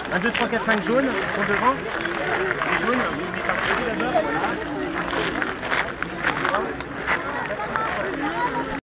1, 2, 3, 4, 5 jaunes qui sont devant. Les jaunes.